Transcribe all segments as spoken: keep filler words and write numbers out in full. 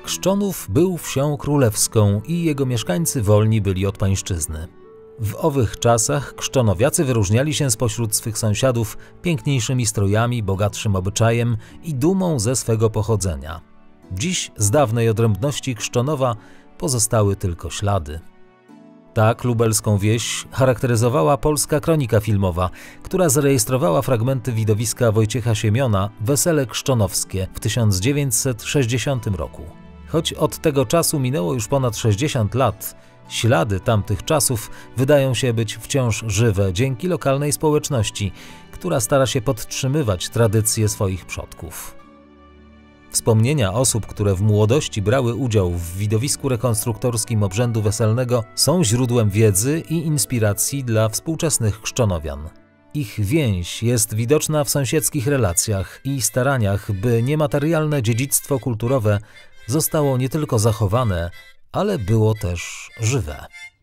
Krzczonów był wsią królewską i jego mieszkańcy wolni byli od pańszczyzny. W owych czasach krzczonowiacy wyróżniali się spośród swych sąsiadów piękniejszymi strojami, bogatszym obyczajem i dumą ze swego pochodzenia. Dziś z dawnej odrębności Krzczonowa pozostały tylko ślady. Tak lubelską wieś charakteryzowała polska kronika filmowa, która zarejestrowała fragmenty widowiska Wojciecha Siemiona „Wesele krzczonowskie” w tysiąc dziewięćset sześćdziesiątym roku. Choć od tego czasu minęło już ponad sześćdziesiąt lat, ślady tamtych czasów wydają się być wciąż żywe dzięki lokalnej społeczności, która stara się podtrzymywać tradycje swoich przodków. Wspomnienia osób, które w młodości brały udział w widowisku rekonstruktorskim obrzędu weselnego, są źródłem wiedzy i inspiracji dla współczesnych krzczonowian. Ich więź jest widoczna w sąsiedzkich relacjach i staraniach, by niematerialne dziedzictwo kulturowe zostało nie tylko zachowane, ale było też żywe.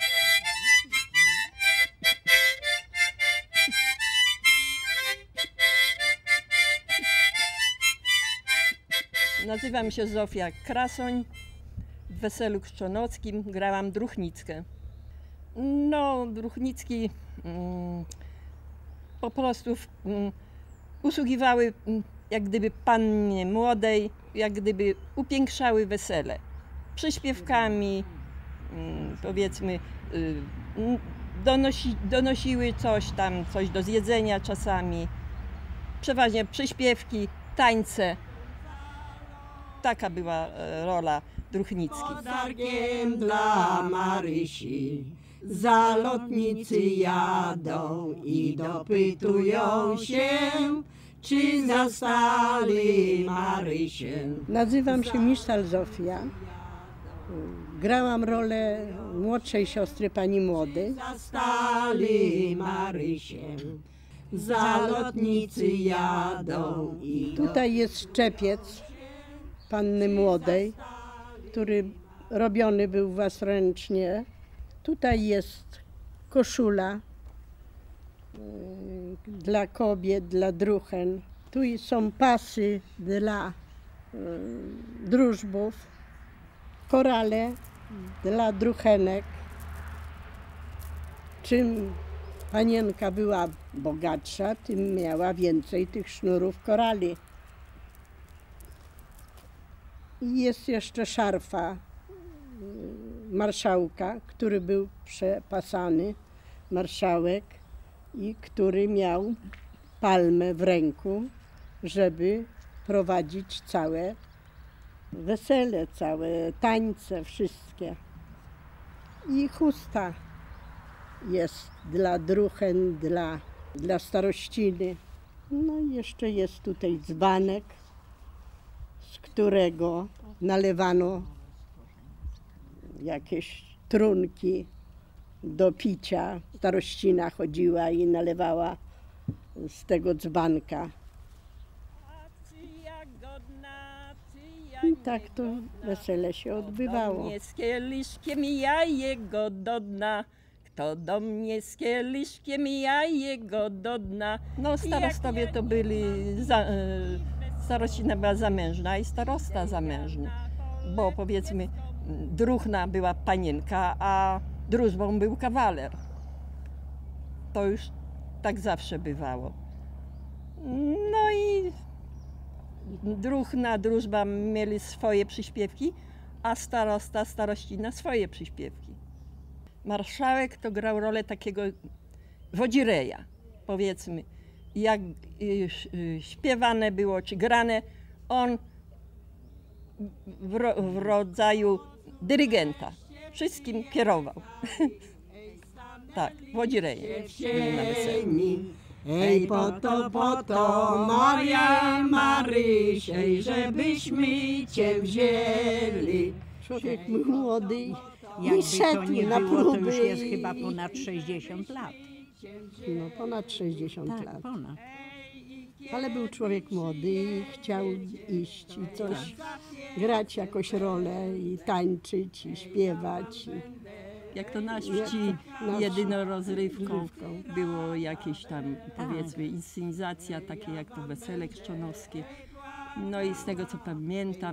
Nazywam się Zofia Krasoń. W Weselu Krzczonowskim grałam Druchnickę. No, Druchnicki mm, po prostu mm, usługiwały mm, jak gdyby pannie młodej, jak gdyby upiększały wesele. Przyśpiewkami, mm, powiedzmy, y, donosi, donosiły coś tam, coś do zjedzenia czasami. Przeważnie przyśpiewki, tańce. Taka była rola Druchnicki. Podarkiem dla Marysi zalotnicy jadą i dopytują się, czy zastali Marysię. Nazywam się Misztal Zofia. Grałam rolę młodszej siostry pani młodej. Zastali Marysię, zalotnicy jadą i Tutaj jest szczepiec panny młodej, który robiony był własnoręcznie. Tutaj jest koszula y, dla kobiet, dla druhen. Tu są pasy dla y, drużbów, korale dla druchenek. Czym panienka była bogatsza, tym miała więcej tych sznurów korali. I jest jeszcze szarfa marszałka, który był przepasany, marszałek, i który miał palmę w ręku, żeby prowadzić całe wesele, całe tańce, wszystkie. I chusta jest dla druchen, dla, dla starościny. No i jeszcze jest tutaj dzbanek, z którego nalewano jakieś trunki do picia. Starościna chodziła i nalewała z tego dzbanka. I tak to wesele się odbywało. Kto do mnie z kieliszkiem, ja jego do dna. Kto do mnie z kieliszkiem, ja jego do dna. No starostowie to byli za, starościna była zamężna i starosta zamężny, bo powiedzmy druchna była panienka, a drużbą był kawaler. To już tak zawsze bywało. No i druchna, drużba mieli swoje przyśpiewki, a starosta, starościna swoje przyśpiewki. Marszałek to grał rolę takiego wodzireja, powiedzmy. Jak śpiewane było, czy grane, on w, ro, w rodzaju dyrygenta wszystkim kierował. Tak, wodzireje byli na weselu. Ej, po to, po to, Maria Marysiej, żebyśmy cię wzięli. Człowiek młody Jakby i szedł to nie na było, próby. to już jest i- chyba ponad sześćdziesiąt lat. No, ponad sześćdziesiąt Tak, lat. ponad. Ale był człowiek młody i chciał iść i coś, grać jakąś rolę i tańczyć i śpiewać. I Jak to na Jak wsi to na wsi. jedyną rozrywką Rozrywką. było jakieś tam, powiedzmy, inscenizacja, takie jak to Wesele Krzczonowskie. No i z tego co pamiętam,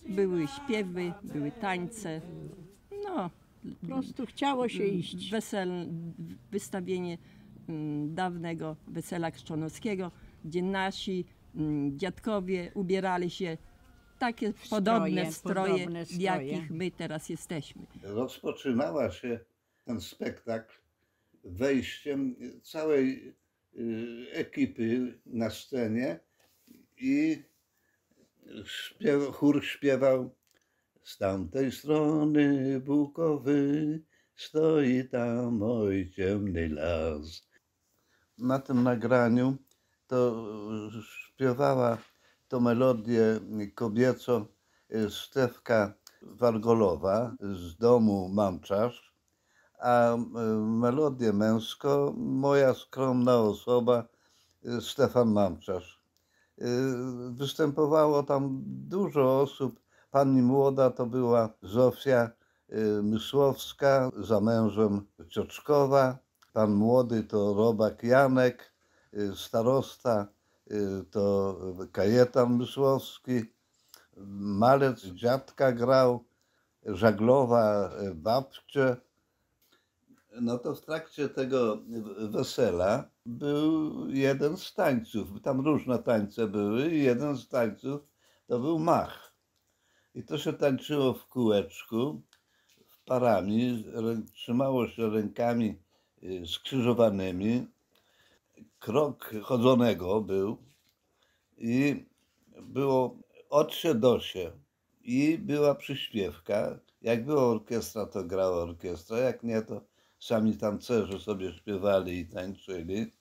były śpiewy, były tańce. No, Po prostu chciało się iść. wesel, wystawienie mm, dawnego wesela chrzczonowskiego, gdzie nasi mm, dziadkowie ubierali się takie podobne stroje, podobne w stroje. jakich my teraz jesteśmy. Rozpoczynała się ten spektakl wejściem całej y, ekipy na scenie i śpiew, chór śpiewał: z tamtej strony Bukowy stoi tam oj ciemny las. Na tym nagraniu to śpiewała to melodię kobieco Stefka Wargolowa z domu Mamczarz, a melodię męską moja skromna osoba Stefan Mamczarz. Występowało tam dużo osób. Pani młoda to była Zofia Mysłowska, za mężem Cioczkowa. Pan młody to Robak Janek, starosta to Kajetan Mysłowski, malec dziadka grał, żaglowa babcie. No to w trakcie tego wesela był jeden z tańców, tam różne tańce były i jeden z tańców to był mach. I to się tańczyło w kółeczku, parami, trzymało się rękami skrzyżowanymi. Krok chodzonego był i było od się do się i była przyśpiewka. Jak była orkiestra, to grała orkiestra, jak nie, to sami tancerze sobie śpiewali i tańczyli.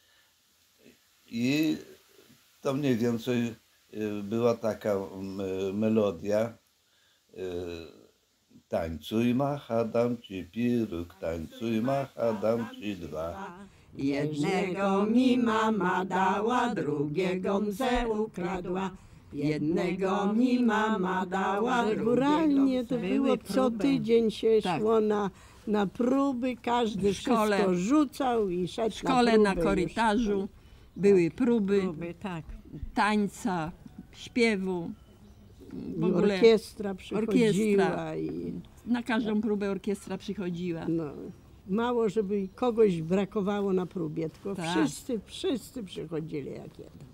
I to mniej więcej była taka melodia: tańcuj macha, dam ci piruk, tańcuj macha, dam ci dwa. Jednego mi mama dała, drugiego mze ukradła. Jednego mi mama dała, Naturalnie to Były było co próby. tydzień się Tak. szło na, na próby, każdy W szkole- wszystko rzucał i szedł W szkole, na, na próby korytarzu były próby, Próby, tak. tańca, śpiewu. W I ogóle orkiestra przychodziła orkiestra. i na każdą próbę orkiestra przychodziła. no, mało, żeby kogoś brakowało na próbie, tylko Tak. wszyscy, wszyscy przychodzili jak jeden.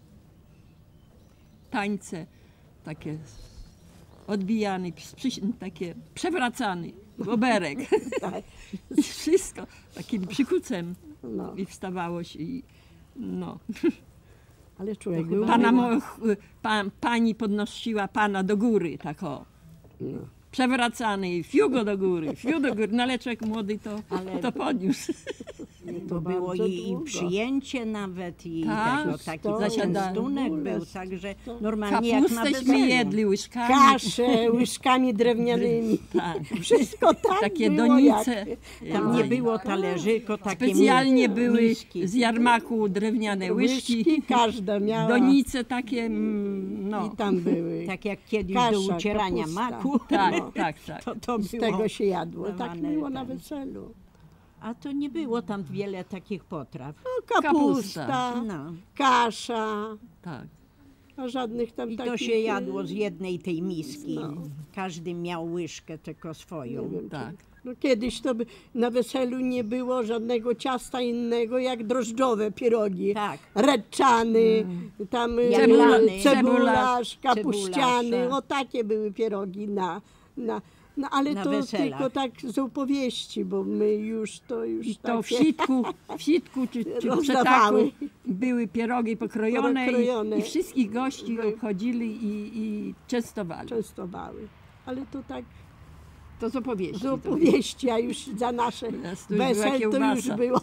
Tańce takie odbijane, przy- takie przewracany, boberek. Tak. I wszystko takim przykucem. No, I wstawało się i no. ale człowiek był Pana, miły. mo, pa, pani podnosiła pana do góry, tak o. No. Przewracany, fiugo do góry, fiu do góry. No ale człowiek młody to, Ale- to podniósł. To było bardzo i, i długo. przyjęcie nawet i Tak, tego, taki to zasiadanie. częstunek był, także normalnie jak na Kapustęśmy weselu. jedli łyżkami. Kasze łyżkami drewnianymi. Tak. Wszystko tak Takie było donice. Tam nie Oj. było talerzyko, takie Specjalnie mi- były miski. z jarmaku drewniane łyżki. Łyżki każda miała. Donice takie, mm, no. I tam były. Tak jak kiedyś Kasza, do ucierania kapusta. maku. Tak, no. tak, tak. To, to Z było. tego się jadło. Tak dawane, było na tak. weselu. A to nie było tam wiele takich potraw. No, kapusta, Kapusta. No. kasza, tak. a żadnych tam I takich... to się jadło z e, jednej tej miski. No. Każdy miał łyżkę tylko Nie swoją. wiem, Tak. czy- No kiedyś to by na weselu nie było żadnego ciasta innego jak drożdżowe pierogi. Tak. Reczany, tam e, Jaglany. cebularz, kapuściany, Cebularz, o takie były pierogi na... na no ale Na to weselach. tylko tak z opowieści, bo my już to już I to takie... w sitku, w sitku czy, czy w przetaku Rozdawały. były pierogi pokrojone, Pokrojone. I, i wszystkich gości obchodzili i, i częstowali. częstowały. Ale to tak To z opowieści. z opowieści, a już za nasze Teraz to już była wesel to już kiełbasa. było.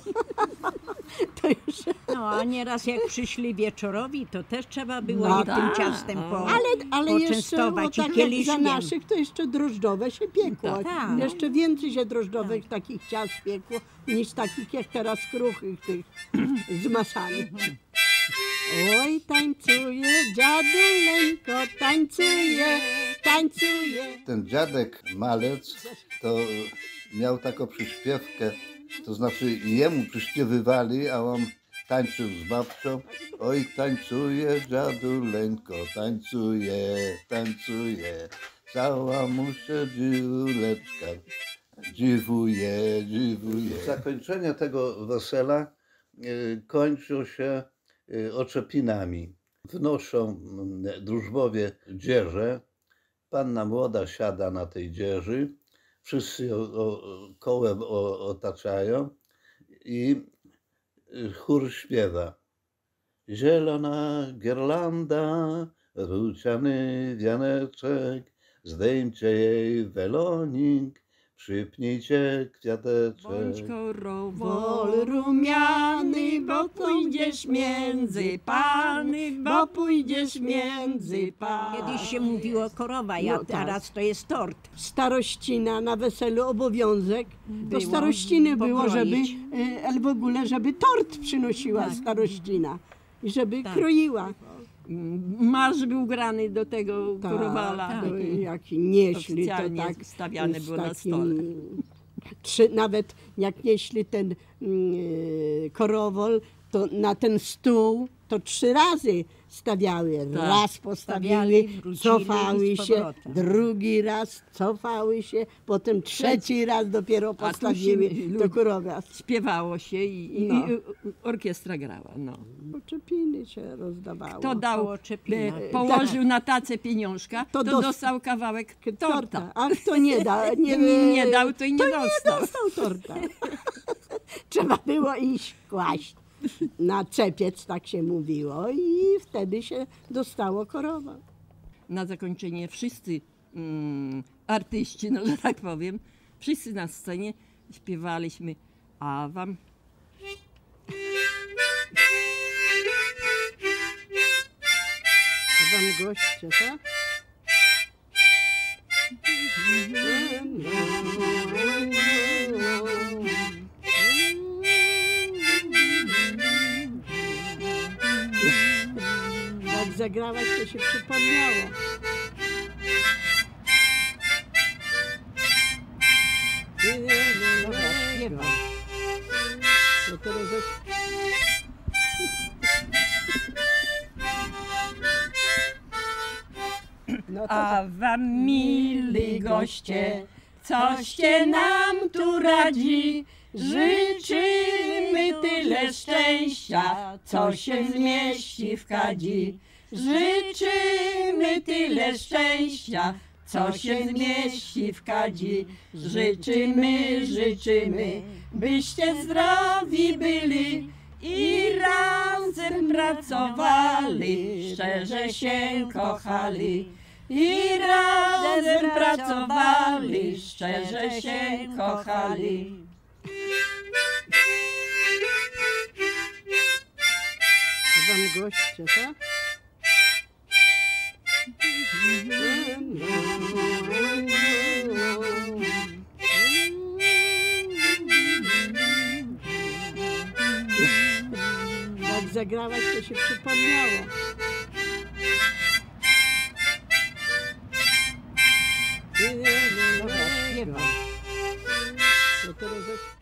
To już... No a nieraz jak przyszli wieczorowi, to też trzeba było No je tym tak. ciastem po, Ale, ale jeszcze było poczęstować i tak jak za kieliszkiem. naszych, to jeszcze drożdżowe się piekło. Tak. Jeszcze więcej się drożdżowych takich ciast piekło, niż takich jak teraz kruchych tych z masami. Oj, tańcuje, dziadu Leńko, tańcuje, tańcuje. Ten dziadek malec to miał taką przyśpiewkę, to znaczy jemu przyśpiewywali, a on tańczył z babcią. Oj, tańcuje dziadu Leńko, tańcuje, tańcuje, cała mu się dziuleczka dziwuje, dziwuje. Zakończenie tego wesela y, kończą się y, oczepinami. Wnoszą y, drużbowie dzieże, panna młoda siada na tej dzieży, wszyscy o, o, kołem o, otaczają i chór śpiewa. Zielona girlanda, ruciany wianeczek, zdejmcie jej welonik, przypnijcie kwiateczek. Bądź korowol rumiany, bo pójdziesz między pany, bo pójdziesz między pany. Kiedyś się mówiło korowa, ja No tak. teraz to jest tort. Starościna na weselu obowiązek, to Było starościny było, żeby, pokroić. e, ale w ogóle, żeby tort przynosiła Tak. starościna i żeby Tak. kroiła. Marsz był grany do tego Tak, korowala. to jak nieśli, to Oficjalnie tak stawiane z było na takim, stole. Trzy, nawet jak nieśli ten mm, korowol, to na ten stół to trzy razy stawiały. Tak. Raz postawiły, Stawiali, wrócili cofały i z się, powrotem. drugi raz cofały się, potem trzeci raz dopiero A tu postawiły się do lud- korowa. Śpiewało się i, i, No. i orkiestra grała. No. Oczepiny się rozdawało. Kto dał, Koło Czepina. e, położył na tacę pieniążka, To to dos- dostał kawałek torta. A kto nie da, nie, Nie dał, to i nie to dostał. nie dostał torta. Trzeba było iść kłaść na czepiec, tak się mówiło, i wtedy się dostało korowa. Na zakończenie wszyscy mm, artyści, no że tak powiem, wszyscy na scenie śpiewaliśmy a wam. To wam goście, tak? Jak zagrałaś, to się przypomniało. Dobra, śpiewam. To teraz zaś... No to A wam mili goście, coście nam tu radzi, życzymy tyle szczęścia, co się zmieści w kadzi. Życzymy tyle szczęścia, co się zmieści w kadzi. Życzymy, życzymy, byście zdrowi byli i razem pracowali, szczerze się kochali. I razem pracowali, szczerze się kochali. To wam goście, tak? Jak zagrałaś, to się przypomniało. Dobra, śpiewam. To teraz zaś...